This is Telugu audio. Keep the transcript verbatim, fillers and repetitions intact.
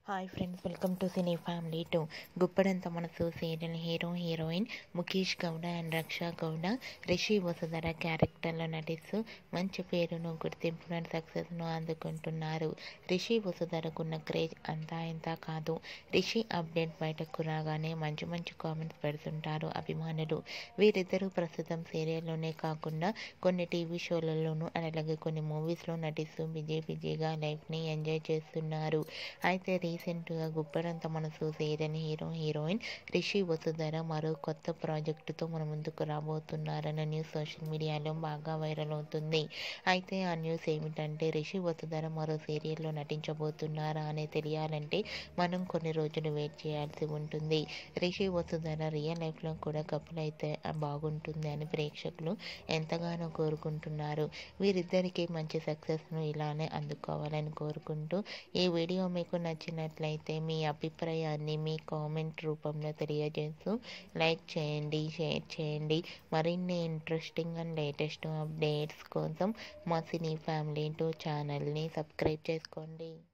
Hi friends, welcome to cine family two. Guppedantha Manasu serial hero heroine Mukesh Gowda and Raksha Gowda Rishi Vasudhara క్యారెక్టర్లో నటిస్తూ మంచి పేరును, గుర్తింపును అండ్ సక్సెస్ను అందుకుంటున్నారు. రిషి వసుధరకున్న క్రేజ్ అంతా ఇంత కాదు. రిషి అప్డేట్ బయటకు రాగానే మంచి మంచి కామెంట్స్ పెడుతుంటారు అభిమానులు. వీరిద్దరూ ప్రస్తుతం సీరియల్లోనే కాకుండా కొన్ని టీవీ షోలలోనూ అలాగే కొన్ని మూవీస్లో నటిస్తూ బిజీ బిజీగా లైఫ్ని ఎంజాయ్ చేస్తున్నారు. అయితే రీసెంట్గా Guppedantha Manasu serial hero heroine Rishi Vasudhara మరో కొత్త ప్రాజెక్టుతో మన ముందుకు రాబోతున్నారన్న న్యూస్ సోషల్ మీడియాలో బాగా వైరల్ అవుతుంది. అయితే ఆ న్యూస్ ఏమిటంటే, రిషి వసుధర మరో సీరియల్లో నటించబోతున్నారా అని తెలియాలంటే మనం కొన్ని రోజులు వెయిట్ చేయాల్సి ఉంటుంది. రిషి వసుధర రియల్ లైఫ్లో కూడా కపుల్ అయితే బాగుంటుంది అని ప్రేక్షకులు ఎంతగానో కోరుకుంటున్నారు. వీరిద్దరికీ మంచి సక్సెస్ను ఇలానే అందుకోవాలని కోరుకుంటూ ఈ వీడియో మీకు నచ్చినట్లయితే మీ అభిప్రాయాన్ని మీ కామెంట్ రూపంలో తెలియజేస్తూ లైక్ చేయండి, షేర్ చేయండి. మరిన్ని ఇంట్రెస్టింగ్ అండ్ లేటెస్ట్ అప్డేట్స్ కోసం మా సినీ ఫ్యామిలీ టూ ఛానల్ని సబ్స్క్రైబ్ చేసుకోండి.